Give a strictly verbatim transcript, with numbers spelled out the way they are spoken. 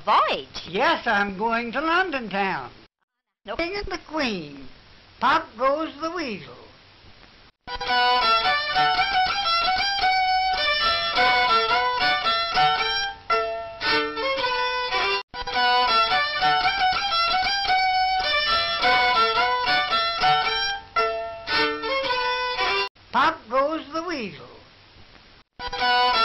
voyage? Yes, I'm going to London town. No. King and the Queen. Pop goes the Weasel. Pop goes the Weasel.